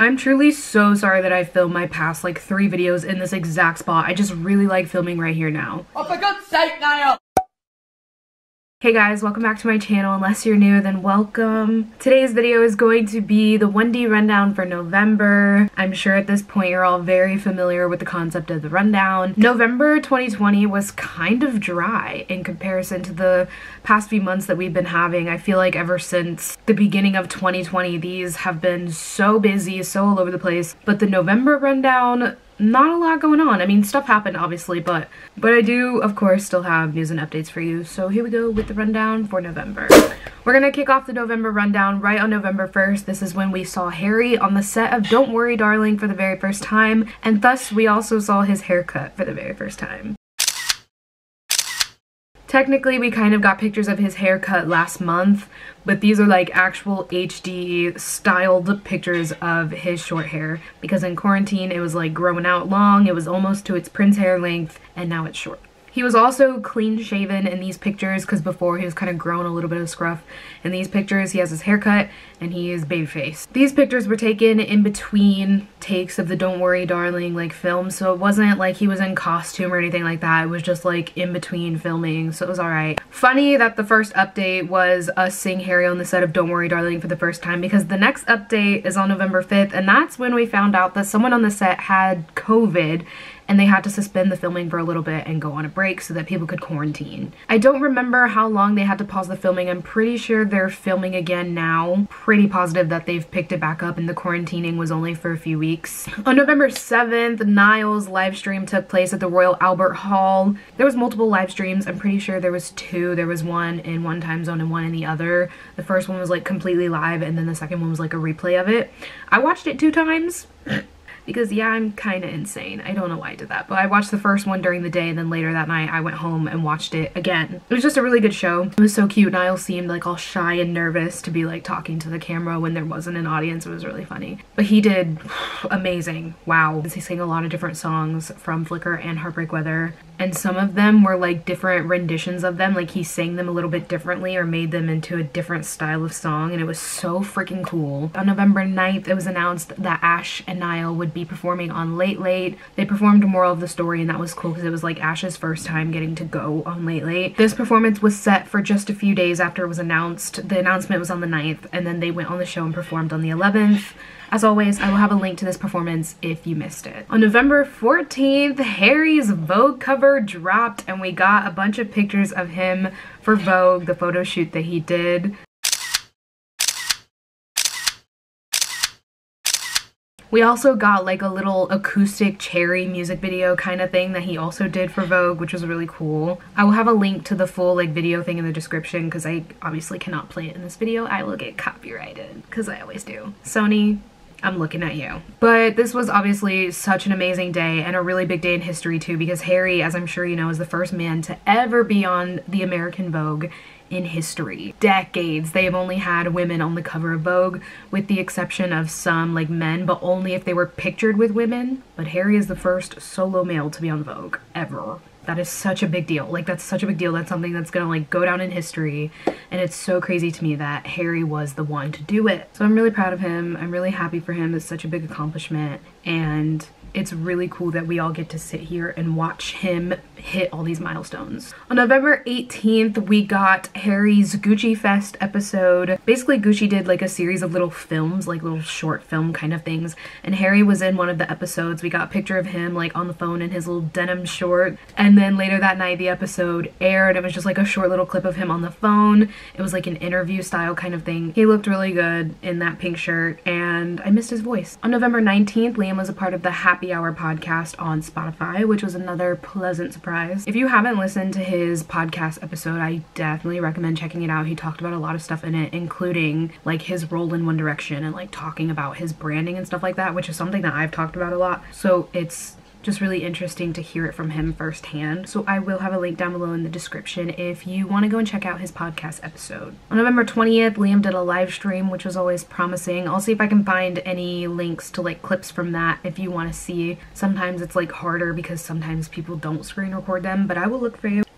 I'm truly so sorry that I filmed my past like 3 videos in this exact spot. I just really like filming right here now. Oh, for God's sake, Niall! Hey guys, welcome back to my channel. Unless you're new, then welcome. Today's video is going to be the 1D rundown for November. I'm sure at this point you're all very familiar with the concept of the rundown. November 2020 was kind of dry in comparison to the past few months that we've been having. I feel like ever since the beginning of 2020, these have been so busy, so all over the place. But the November rundown, not a lot going on. I mean, stuff happened obviously, but I do of course still have news and updates for you. So here we go with the rundown for November. We're gonna kick off the November rundown right on November 1st. This is when we saw Harry on the set of Don't Worry Darling for the very first time, and thus we also saw his haircut for the very first time. Technically, we kind of got pictures of his haircut last month, but these are like actual HD styled pictures of his short hair, because in quarantine it was like growing out long, it was almost to its prince hair length, and now it's short. He was also clean shaven in these pictures because before he was kind of growing a little bit of scruff. In these pictures he has his haircut and he is babyface. These pictures were taken in between takes of the Don't Worry Darling like film, so it wasn't like he was in costume or anything like that. It was just like in between filming, so it was alright. Funny that the first update was us seeing Harry on the set of Don't Worry Darling for the first time, because the next update is on November 5th, and that's when we found out that someone on the set had COVID and they had to suspend the filming for a little bit and go on a break so that people could quarantine. I don't remember how long they had to pause the filming. I'm pretty sure they're filming again now. Pretty positive that they've picked it back up and the quarantining was only for a few weeks. On November 7th, Niall's live stream took place at the Royal Albert Hall. There was multiple live streams. I'm pretty sure there was 2. There was one in one time zone and one in the other. The first one was like completely live, and then the second one was like a replay of it. I watched it 2 times. Because yeah, I'm kind of insane. I don't know why I did that, but I watched the first one during the day, and then later that night I went home and watched it again. It was just a really good show. It was so cute. Niall seemed like all shy and nervous to be like talking to the camera when there wasn't an audience. It was really funny. But he did amazing. Wow. He sang a lot of different songs from Flicker and Heartbreak Weather, and some of them were like different renditions of them. Like he sang them a little bit differently or made them into a different style of song, and it was so freaking cool. On November 9th, it was announced that Ash and Niall would be performing on Late Late. They performed Moral of the Story, and that was cool because it was like Ash's first time getting to go on Late Late. This performance was set for just a few days after it was announced. The announcement was on the 9th, and then they went on the show and performed on the 11th. As always, I will have a link to this performance if you missed it. On November 14th, Harry's Vogue cover dropped, and we got a bunch of pictures of him for Vogue, the photo shoot that he did. We also got like a little acoustic cherry music video kind of thing that he also did for Vogue, which was really cool. I will have a link to the full like video thing in the description because I obviously cannot play it in this video. I will get copyrighted because I always do. Sony, I'm looking at you. But this was obviously such an amazing day and a really big day in history too, because Harry, as I'm sure you know, is the first man to ever be on the American Vogue in history. Decades they have only had women on the cover of Vogue, with the exception of some like men, but only if they were pictured with women. But Harry is the first solo male to be on Vogue ever. That is such a big deal. Like that's such a big deal. That's something that's gonna like go down in history, and it's so crazy to me that Harry was the one to do it. So I'm really proud of him. I'm really happy for him. It's such a big accomplishment, and it's really cool that we all get to sit here and watch him hit all these milestones. On November 18th, we got Harry's Gucci Fest episode. Basically, Gucci did like a series of little films, like little short film kind of things, and Harry was in one of the episodes. We got a picture of him like on the phone in his little denim short, and then later that night the episode aired. It was just like a short little clip of him on the phone. It was like an interview style kind of thing. He looked really good in that pink shirt, and I missed his voice. On November 19th, Liam was a part of the Happy Hour podcast on Spotify, which was another pleasant surprise. If you haven't listened to his podcast episode, I definitely recommend checking it out. He talked about a lot of stuff in it, including like his role in One Direction and like talking about his branding and stuff like that, which is something that I've talked about a lot. So it's just really interesting to hear it from him firsthand. So I will have a link down below in the description if you want to go and check out his podcast episode. On November 20th, Liam did a live stream, which was always promising. I'll see if I can find any links to like clips from that if you want to see. Sometimes it's like harder because sometimes people don't screen record them, but I will look for you.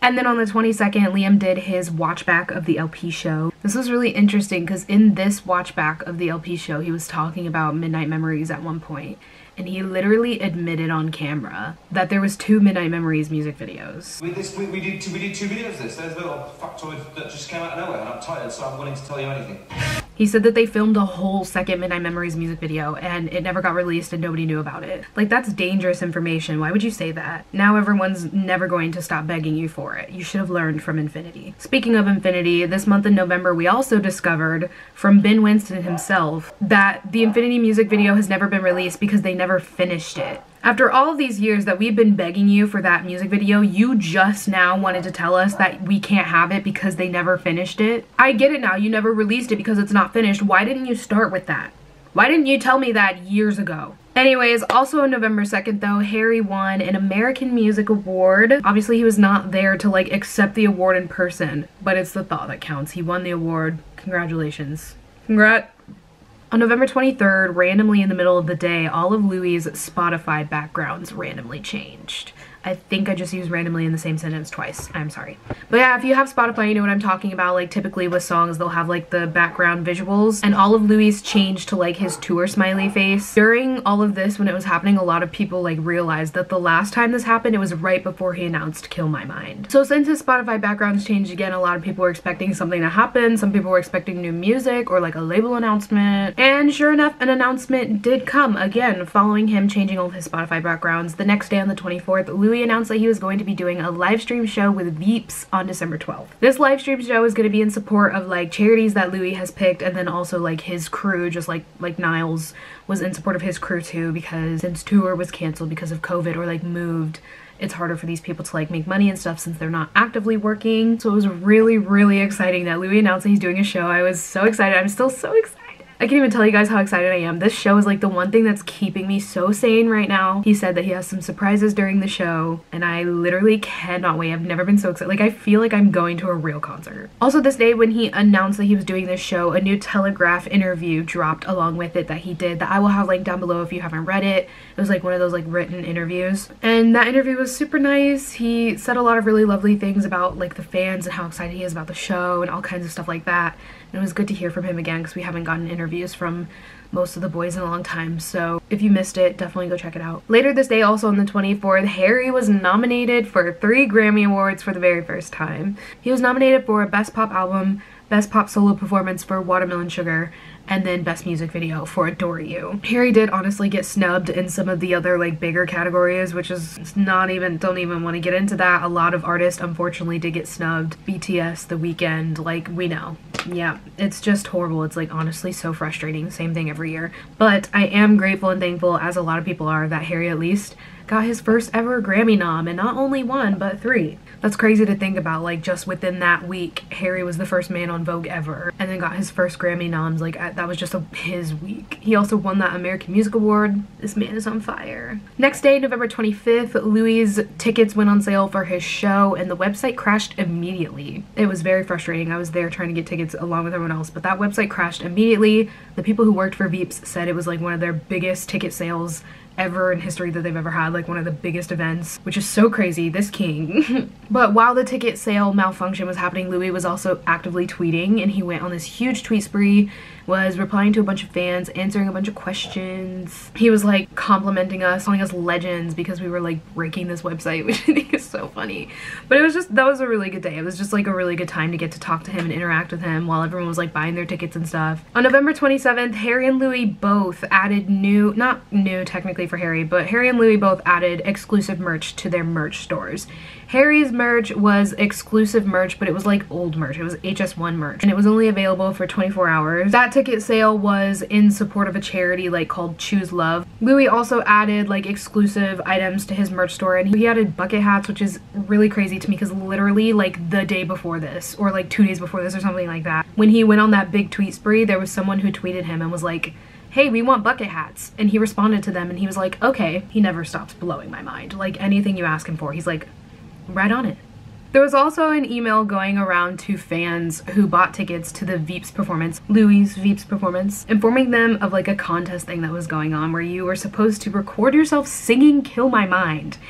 And then on the 22nd, Liam did his watch back of the LP show. This was really interesting because in this watch back of the LP show, he was talking about Midnight Memories at one point. And he literally admitted on camera that there was 2 Midnight Memories music videos. We did 2 videos of this. There's a little factoid that just came out of nowhere, and I'm tired, so I'm willing to tell you anything. He said that they filmed a whole second Midnight Memories music video and it never got released and nobody knew about it. Like, that's dangerous information. Why would you say that? Now everyone's never going to stop begging you for it. You should have learned from Infinity. Speaking of Infinity, this month in November we also discovered from Ben Winston himself that the Infinity music video has never been released because they never finished it. After all of these years that we've been begging you for that music video, you just now wanted to tell us that we can't have it because they never finished it. I get it now, you never released it because it's not finished. Why didn't you start with that? Why didn't you tell me that years ago? Anyways, also on November 2nd though, Harry won an American Music Award. Obviously he was not there to like accept the award in person, but it's the thought that counts. He won the award. Congratulations. Congrats. On November 23rd, randomly in the middle of the day, all of Louis' Spotify backgrounds randomly changed. I think I just used randomly in the same sentence twice. I'm sorry. But yeah, if you have Spotify, you know what I'm talking about. Like, typically with songs, they'll have like the background visuals. And all of Louis changed to like his tour smiley face. During all of this, when it was happening, a lot of people like realized that the last time this happened, it was right before he announced Kill My Mind. So since his Spotify backgrounds changed again, a lot of people were expecting something to happen. Some people were expecting new music or like a label announcement. And sure enough, an announcement did come again following him changing all of his Spotify backgrounds. The next day on the 24th, Louis announced that he was going to be doing a live stream show with Veeps on December 12th. This live stream show is going to be in support of like charities that Louis has picked, and then also like his crew, just like Niles was in support of his crew too, because since tour was canceled because of COVID or like moved, it's harder for these people to like make money and stuff since they're not actively working. So it was really exciting that Louis announced that he's doing a show. I was so excited. I'm still so excited. I can't even tell you guys how excited I am. This show is like the one thing that's keeping me so sane right now. He said that he has some surprises during the show and I literally cannot wait. I've never been so excited. Like, I feel like I'm going to a real concert. Also this day when he announced that he was doing this show, a new Telegraph interview dropped along with it that he did that I will have linked down below if you haven't read it. It was like one of those like written interviews. And that interview was super nice. He said a lot of really lovely things about like the fans and how excited he is about the show and all kinds of stuff like that. And it was good to hear from him again because we haven't gotten interviews from most of the boys in a long time. So if you missed it, definitely go check it out. Later this day, also on the 24th, Harry was nominated for 3 Grammy Awards for the very first time. He was nominated for Best Pop Album, Best Pop Solo Performance for Watermelon Sugar, and then Best Music Video for Adore You. Harry did honestly get snubbed in some of the other like bigger categories, which is not even, don't even want to get into that. A lot of artists unfortunately did get snubbed. BTS, The Weeknd, like we know. Yeah, it's just horrible. It's like honestly so frustrating. Same thing every year. But I am grateful and thankful, as a lot of people are, that Harry at least got his first ever Grammy nom, and not only 1 but 3. That's crazy to think about. Like, just within that week, Harry was the first man on Vogue ever and then got his first Grammy noms. Like, that was just his week. He also won that American Music Award. This man is on fire. Next day, November 25th, Louis' tickets went on sale for his show and the website crashed immediately. It was very frustrating. I was there trying to get tickets along with everyone else, but that website crashed immediately. The people who worked for Veeps said it was like one of their biggest ticket sales ever in history that they've ever had, like one of the biggest events, which is so crazy, this king. But while the ticket sale malfunction was happening, Louis was also actively tweeting, and he went on this huge tweet spree, was replying to a bunch of fans, answering a bunch of questions. He was like complimenting us, calling us legends because we were like breaking this website, which I think is so funny. But it was just, that was a really good day. It was just like a really good time to get to talk to him and interact with him while everyone was like buying their tickets and stuff. On November 27th, Harry and Louis both added not new technically for Harry, but Harry and Louis both added exclusive merch to their merch stores. Harry's merch was exclusive merch, but it was like old merch. It was HS1 merch, and it was only available for 24 hours. That ticket sale was in support of a charity like called Choose Love. Louis also added like exclusive items to his merch store, and he added bucket hats, which is really crazy to me because literally like the day before this, or like 2 days before this or something like that, when he went on that big tweet spree, there was someone who tweeted him and was like, hey, we want bucket hats. And he responded to them and he was like, okay. He never stops blowing my mind. Like, anything you ask him for, he's like, right on it. There was also an email going around to fans who bought tickets to the Veeps performance, Louis' Veeps performance, informing them of like a contest thing that was going on where you were supposed to record yourself singing Kill My Mind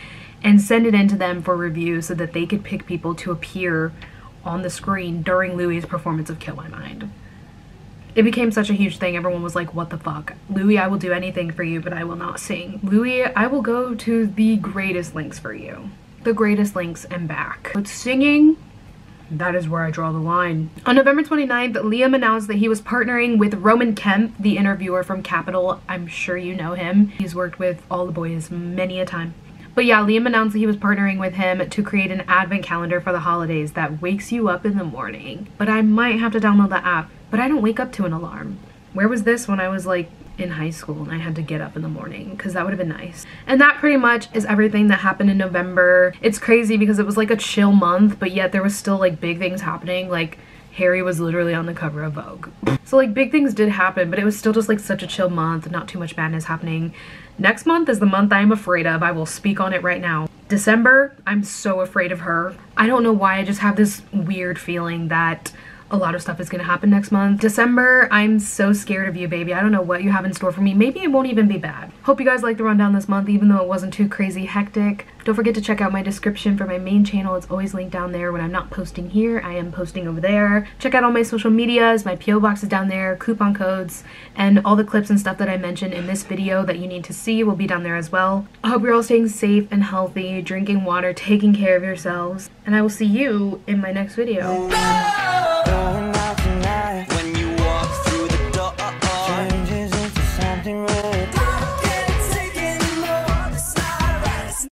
and send it in to them for review so that they could pick people to appear on the screen during Louis' performance of Kill My Mind. It became such a huge thing. Everyone was like, what the fuck? Louis, I will do anything for you, but I will not sing. Louis, I will go to the greatest lengths for you. The greatest lengths and back. But singing, that is where I draw the line. On November 29th, Liam announced that he was partnering with Roman Kemp, the interviewer from Capitol. I'm sure you know him. He's worked with all the boys many a time. But yeah, Liam announced that he was partnering with him to create an advent calendar for the holidays that wakes you up in the morning. But I might have to download the app. But I don't wake up to an alarm. Where was this when I was like in high school and I had to get up in the morning? Because that would have been nice. And that pretty much is everything that happened in November. It's crazy because it was like a chill month, but yet there was still like big things happening. Like Harry was literally on the cover of Vogue. So like big things did happen, but it was still just like such a chill month, not too much madness happening. Next month is the month I'm afraid of. I will speak on it right now. December, I'm so afraid of her. I don't know why, I just have this weird feeling that a lot of stuff is gonna happen next month. December, I'm so scared of you, baby. I don't know what you have in store for me. Maybe it won't even be bad. Hope you guys liked the rundown this month, even though it wasn't too crazy hectic. Don't forget to check out my description for my main channel. It's always linked down there. When I'm not posting here, I am posting over there. Check out all my social medias. My PO box is down there, coupon codes, and all the clips and stuff that I mentioned in this video that you need to see will be down there as well. I hope you're all staying safe and healthy, drinking water, taking care of yourselves, and I will see you in my next video.